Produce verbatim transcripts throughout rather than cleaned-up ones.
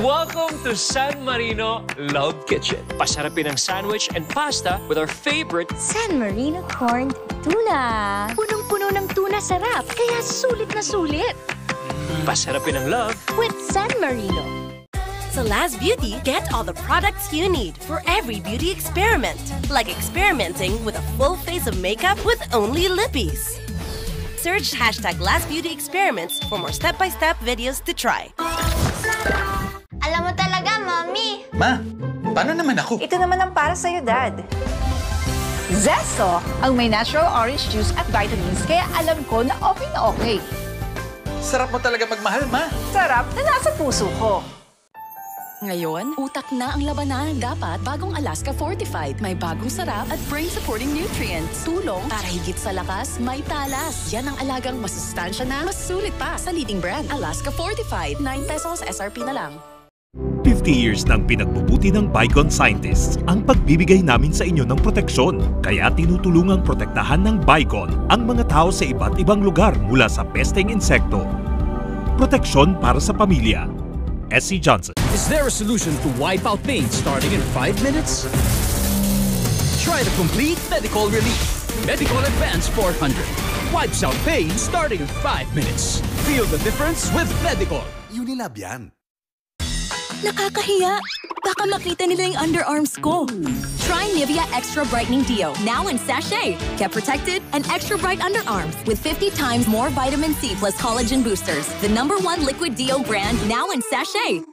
Welcome to San Marino Love Kitchen. Pasarapin ang sandwich and pasta with our favorite San Marino corned tuna. Punong-puno ng tuna sarap, kaya sulit na sulit. Pasarapin ang love with San Marino. So Laz Beauty, get all the products you need for every beauty experiment. Like experimenting with a full face of makeup with only lippies. Search hashtag Laz Beauty Experiments for more step-by-step videos to try. Alam mo talaga, Mommy. Ma, paano naman ako? Ito naman ang para sa'yo, Dad. Zesto, ang may natural orange juice at vitamins, kaya alam ko na okay na okay. Sarap mo talaga magmahal, Ma. Sarap na nasa puso ko. Ngayon, utak na ang labanan. Dapat bagong Alaska Fortified. May bagong sarap at brain-supporting nutrients. Tulong para higit sa lakas, may talas. Yan ang alagang masustansya na, mas sulit pa sa leading brand. Alaska Fortified. nine pesos S R P na lang. fifty years ng pinagbubuti ng Bicon scientists ang pagbibigay namin sa inyo ng proteksyon. Kaya tinutulungang protektahan ng Bicon ang mga tao sa iba't ibang lugar mula sa pesteng insekto. Proteksyon para sa pamilya. S C Johnson. Is there a solution to wipe out pain starting in five minutes? Try the complete Medicol Relief. Medicol Advance four hundred. Wipes out pain starting in five minutes. Feel the difference with Medicol. Unilab yan. Nakakahiya! Baka makita nila yung underarms ko. Try Nivea Extra Brightening Deo, now in sachet. Get protected and extra bright underarms with fifty times more vitamin C plus collagen boosters. The number one liquid deo brand, now in sachet.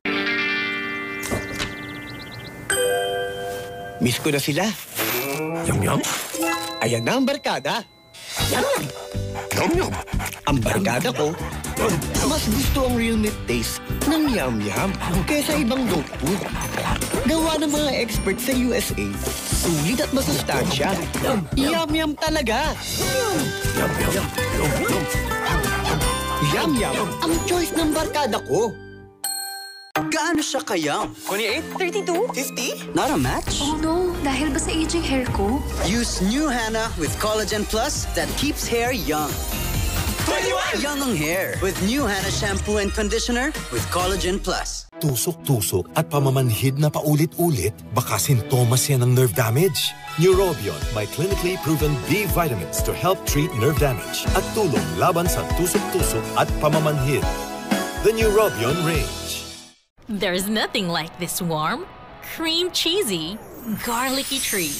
Miss ko na sila. Yum yum. Ayan na ang barkada. Yum yum. Yum yum. Ang barkada ko, mas gusto ang real meat taste ng yum yum kaysa ibang dog food. Gawa ng mga experts sa U S A. Sulit at masustansya. Yum yum talaga. Yum yum. Yum yum. Yum yum ang choice ng barkada ko. Gaano siya kayang? twenty-eight? thirty-two? fifty? Not a match? Oh no, dahil ba sa aging hair ko? Use New Hana with Collagen Plus that keeps hair young. twenty-one! Young ang hair with New Hana shampoo and conditioner with Collagen Plus. Tusok-tusok at pamamanhid na paulit-ulit, baka sintomas yan ng nerve damage. Neurobion may clinically proven B vitamins to help treat nerve damage at tulong laban sa tusok-tusok at pamamanhid. The Neurobion range. There's nothing like this warm, cream cheesy, garlicky treat.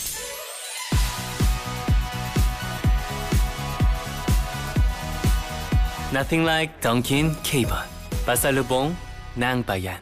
Nothing like Dunkin' Kiba. Pasalubong ng bayan.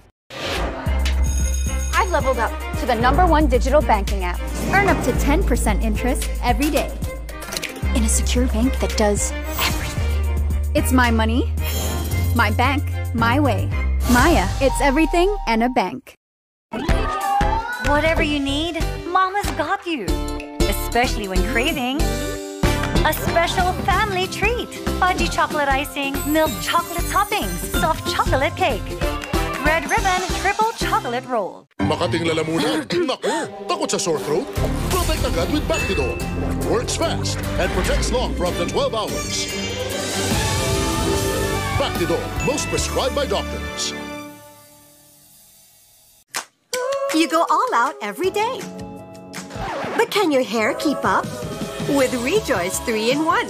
I've leveled up to the number one digital banking app. Earn up to ten percent interest every day. In a secure bank that does everything. It's my money, my bank, my way. Maya, it's everything and a bank. Whatever you need, Mama's got you. Especially when craving a special family treat. Fudgy chocolate icing, milk chocolate toppings, soft chocolate cake, red ribbon triple chocolate roll. Makating lalamunan? Naku! Takot sa sore throat? Protect agad with Bactidol. Works fast and protects long for up to twelve hours. Bactidol, most prescribed by doctors. You go all out every day. But can your hair keep up? With Rejoice three in one.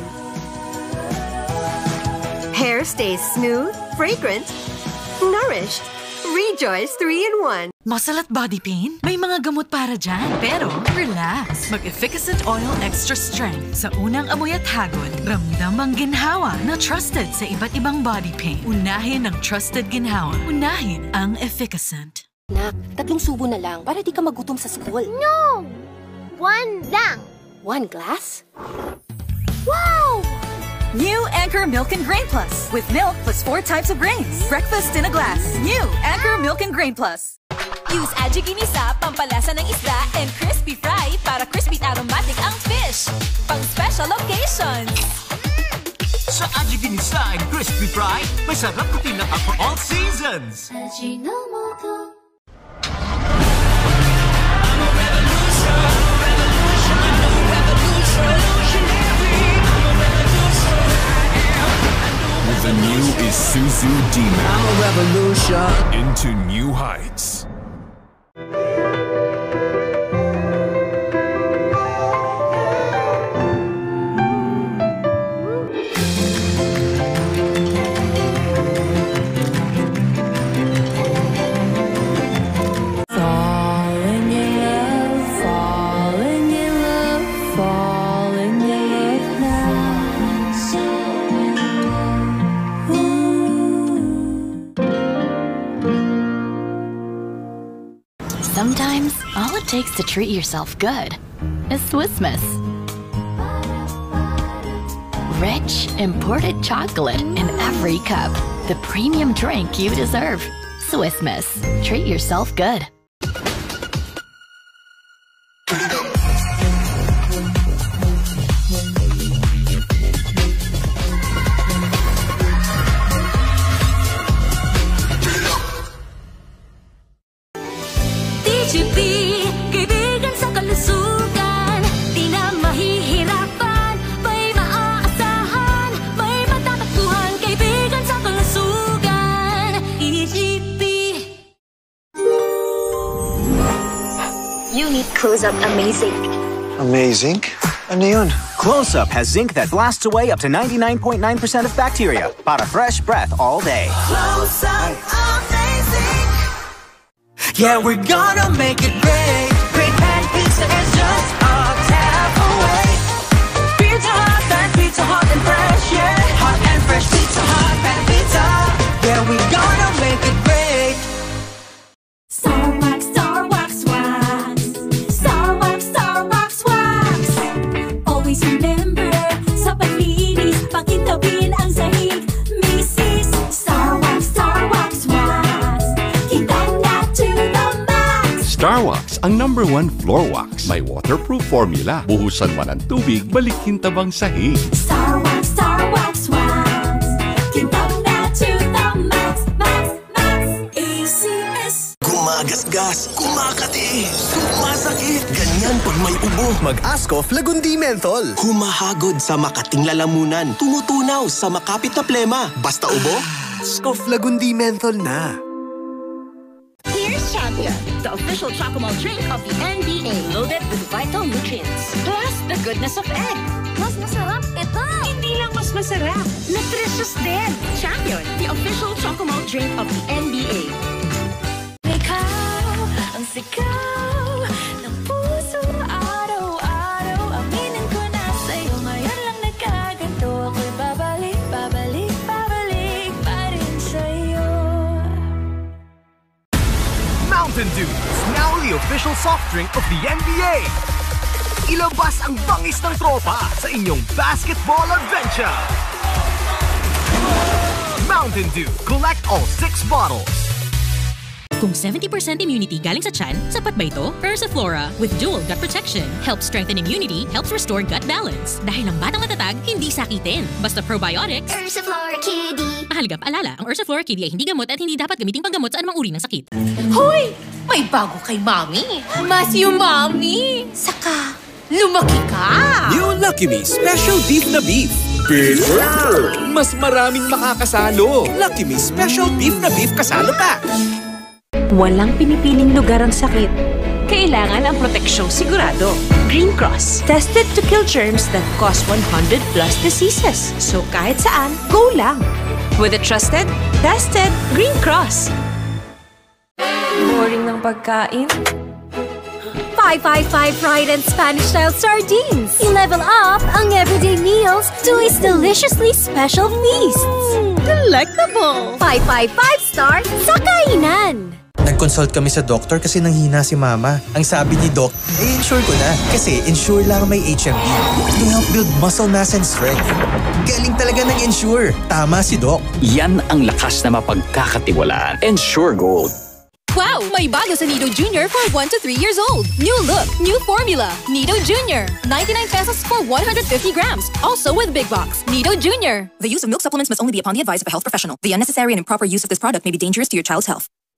Hair stays smooth, fragrant, nourished. Rejoice three in one. Muscle at body pain? May mga gamot para dyan. Pero, relax. Mag-Efficacent Oil Extra Strength. Sa unang amoy at hagod, ramdam ang ginhawa na trusted sa iba't ibang body pain. Unahin ang trusted ginhawa. Unahin ang Efficacent. Nak, tatlong subo na lang para di ka magutom sa school. No! One lang. One glass? Wow! New Anchor Milk and Grain Plus. With milk plus four types of grains. Breakfast in a glass. New Anchor Milk and Grain Plus. Use Ajiginisa, pampalasa ng isda, and Crispy Fry para crispy at aromatic ang fish. Pang special occasions. Sa Ajiginisa and Crispy Fry, may sarap kutina ka for all seasons. Ajinomoto. The new Isuzu D-Max. I'm a revolution. siya into new heights. Sometimes, all it takes to treat yourself good is Swiss Miss. Rich, imported chocolate in every cup. The premium drink you deserve. Swiss Miss. Treat yourself good. T G P, kaibigan sa kalusugan. Di na mahihirapan, may maaasahan, may matatakbuhan. Kaibigan sa kalusugan, T G P. You need Close-Up Amazing. Amazing? Ano yun? Close-Up has zinc that blasts away up to ninety-nine point nine percent of bacteria. Para fresh breath all day. Close-Up Amazing. Yeah, we're gonna make it great. Great Pan Pizza is just a tap away. Pizza Hut, Pan Pizza hot and fresh, yeah. Hot and fresh Pizza Hut, Pan Pizza. Yeah, we're gonna make it great. Star Wax, Star Wax Wax. Star Wax, Star Wax Wax. Always remember, sa paglinis, pakitawin ang sahig. Missus Star Wax, Star Wax Wax. Kitang na to the max. Star Wax, ang number one floor wax. May waterproof formula. Buhusan man ang tubig, balikin tabang sahig. Star Wax, Star Wax Wax. Kitang na to the max, max, max. A C S. Gumagasgas, kumakati, sumasakit. Ganyan pag may ubo. Mag-Ascof Lagundi Menthol. Humahagod sa makating lalamunan. Tumutunaw sa makapit na plema. Basta ubo, Ascof Lagundi Menthol na. Here's Champion, the official Chocomalt drink of the N B A, loaded with vital nutrients, plus the goodness of egg. Mas masarap ito. Hindi lang mas masarap, nutritious din. Champion, the official Chocomalt drink of the N B A. Ikaw ang sigaw ng puso araw-araw. Aminin ko na sa'yo, ngayon lang nagkaganto. Ako'y babalik, babalik, babalik pa rin sa'yo. Mountain Dew is now the official soft drink of the N B A. Ilabas ang bangis ng tropa sa inyong basketball adventure. Mountain Dew, collect all six bottles. Kung seventy percent immunity galing sa tiyan, sapat ba ito? Ursiflora with dual gut protection helps strengthen immunity, helps restore gut balance. Dahil ang batang matatag, hindi sakitin. Basta probiotics. Ursiflora Kiddie. Mahalaga paalala, ang Ursiflora Kiddie ay hindi gamot at hindi dapat gamiting panggamot sa anumang uri ng sakit. Hoy! May bago kay Mami. Mas yung Mami. Saka, lumaki ka. New Lucky Me Special Beef na Beef. Bigger! Mas maraming makakasalo. Lucky Me Special Beef na Beef Kasalo Pack. Walang pinipiling lugar ang sakit. Kailangan ang proteksyong sigurado. Green Cross, tested to kill germs that cause one hundred plus diseases. So kahit saan, go lang. With a trusted, tested Green Cross. Boring ng pagkain? five five five fried and Spanish-style sardines. I-level up ang everyday meals to its deliciously special feasts. Delectable! five five five star sa kainan! Nag-consult kami sa doktor kasi nanghina si Mama. Ang sabi ni Doc, i-insure ko na. Kasi insure lang may H M B. To help build muscle mass and strength. Galing talaga ng insure. Tama si Doc. Yan ang lakas na mapagkakatiwalaan. Ensure Gold. Wow! May bago sa Nido Junior for one to three years old. New look, new formula. Nido Junior. ninety-nine pesos for one hundred fifty grams. Also with Big Box. Nido Junior. The use of milk supplements must only be upon the advice of a health professional. The unnecessary and improper use of this product may be dangerous to your child's health.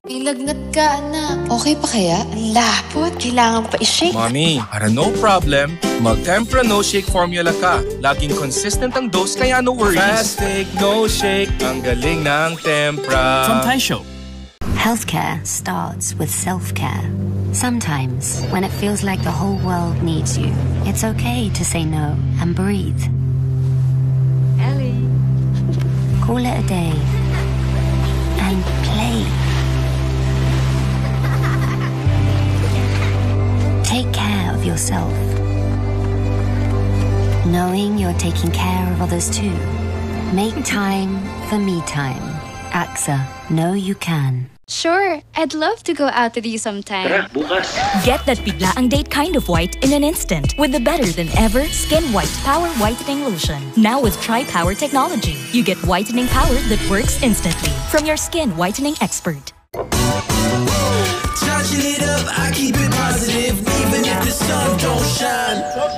Ilagnat ka, anak. Okay pa kaya? Lapot, kailangan pa i-shake. Mommy, para no problem, mag-Tempra No Shake formula ka. Laging consistent ang dose kaya no worries. Fast take, no shake, ang galing ng Tempra. From Taisho. Healthcare starts with self-care. Sometimes, when it feels like the whole world needs you, it's okay to say no and breathe. Ellie. Call it a day and play. Take care of yourself. Knowing you're taking care of others too. Make time for me time. A X A, know you can. Sure, I'd love to go out with you sometime. Tara, bukas. Get that biglaang date kind of white in an instant with the better than ever Skin White Power Whitening Lotion. Now with Tri-Power technology, you get whitening power that works instantly from your skin whitening expert. Charging it up, I keep it positive, even if the sun don't shine.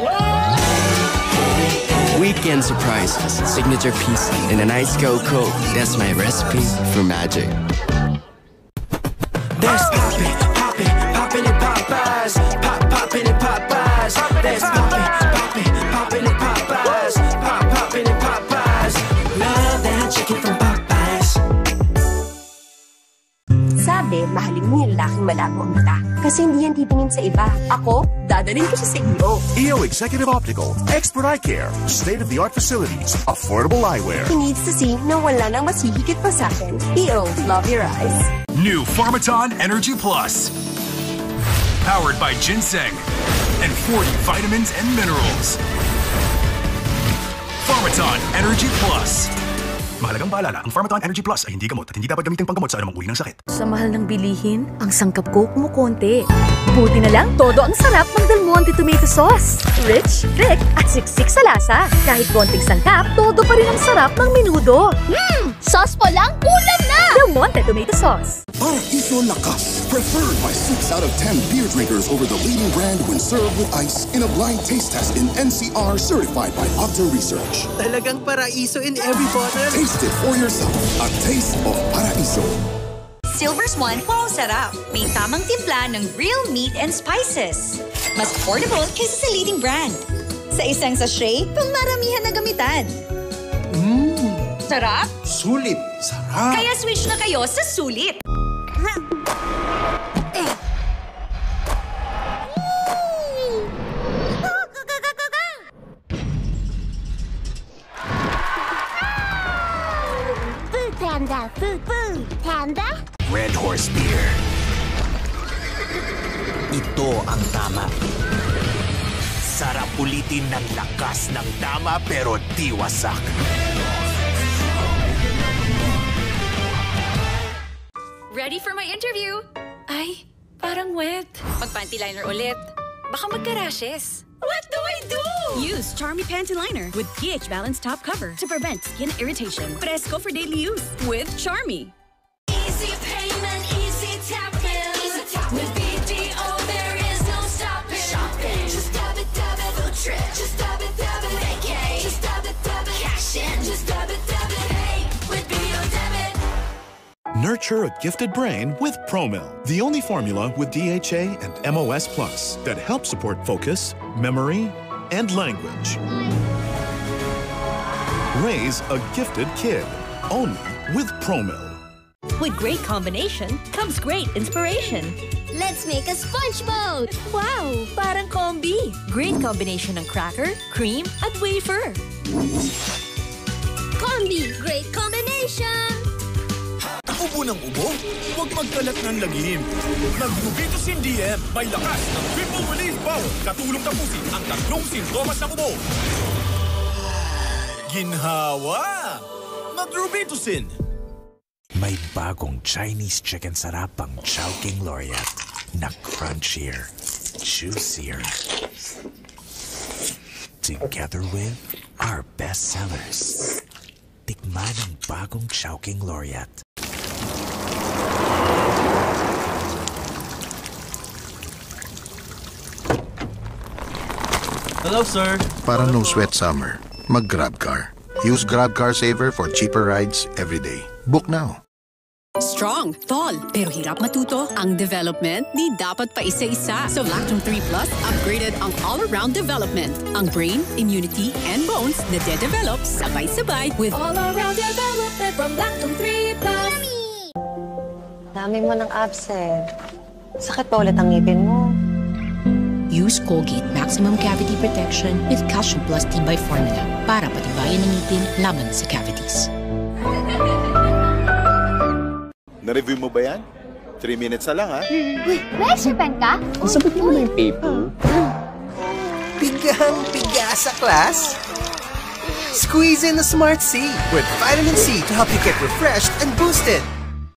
Weekend surprises, signature pizza, and an ice cold Coke. That's my recipe for magic. There's poppin', poppin', poppin' at Popeyes. Pop, poppin' at Popeyes. There's poppin', poppin', poppin' at Popeyes. Pop, poppin' at Popeyes. Love that chicken from Popeyes. Sabi, mahalin mo yung lalaking malabo ang mata. Kasi hindi yan titingin sa iba. Ako, dadalhin ko siya sa iyo. E O Executive Optical, expert eye care, state-of-the-art facilities, affordable eyewear. He needs to see na wala nang mas hihigit pa sa akin. E O, love your eyes. New Pharmaton Energy Plus. Powered by ginseng and forty vitamins and minerals. Pharmaton Energy Plus. Mahalagang paalala, ang Pharmaton Energy Plus ay hindi gamot at hindi dapat gamitin panggamot sa anumang uri ng sakit. Sa mahal ng bilihin, ang sangkap ko kumukonti. Buti na lang, todo ang sarap ng Del Monte Tomato Sauce. Rich, thick, at siksik sa lasa. Kahit konting sangkap, todo pa rin ang sarap ng menudo. Mmm! Sauce pa lang, ulam na! Del Monte Tomato Sauce. Paraiso Lakas, preferred by six out of ten beer drinkers over the leading brand when served with ice in a blind taste test in N C R certified by Opta Research. Talagang paraiso in every bottle. Taste it for yourself. A taste of Paraiso. Silver Swan, wow sarap. May tamang timpla ng real meat and spices. Mas affordable kaysa sa leading brand. Sa isang sachet, pang maramihan na gamitan. Mmm, sarap? Sulit. Sarap. Kaya switch na kayo sa sulit. Food Panda, food, food, Panda. Red Horse Beer. Ito ang tama. Sarap ulitin ng lakas ng tama pero di wasak. Ready for my interview? Ay, parang wet. Mag-panty liner ulit. Baka magka-rashes. What do I do? Use Charmy Panty Liner with pH Balanced Top Cover to prevent skin irritation. Fresco for daily use with Charmy. Easy payment, easy tap bill. Easy tap with B D O, there is no stopping. Shopping, just dab it, dab it. Food trip, just dab it, dab it. Vacay, just dab it, dab it. Cash in, just dab it, dab it. Hey, with B D O debit. Nurture a gifted brain with Promil, the only formula with D H A and M O S Plus that helps support focus, memory, and language. Raise a gifted kid, only with Promil. With great combination comes great inspiration. Let's make a sponge boat! Wow, parang combi. Great combination ng cracker, cream, at wafer. Combi, great combination! Ubo ng ubo? Huwag magkalat ng lagim. Mag-Rubitus D M, may lakas ng triple relief power. Katulong tapusin ang tatlong sintomas ng ubo. Ginhawa! Mag-Rubitusin! May bagong Chinese chicken sarap ang Chowking Laureate na crunchier, juicier. Together with our best sellers. Tikman ang bagong Chowking Laureate. Hello, sir. Para no sweat summer, mag-GrabCar. Use GrabCar Saver for cheaper rides every day. Book now. Strong, tall, pero hirap matuto. Ang development, di dapat pa isa-isa. So Lactone three Plus, upgraded ang all-around development. Ang brain, immunity, and bones na de-develop sabay-sabay with all-around development from Lactone three Plus. Dami mo ng absent. Sakit pa ulit ang ngipin mo. Use Colgate Maximum Cavity Protection with Calcium Plus Tibay Formula para patibayan ng ngipin laban sa cavities. Na-review mo ba yan? Three minutes na lang, ha? Uy, may extra pen ka? Sabutin mo na yung paper. Bigang biga sa class? Squeeze in the Smart C with vitamin C to help you get refreshed and boosted.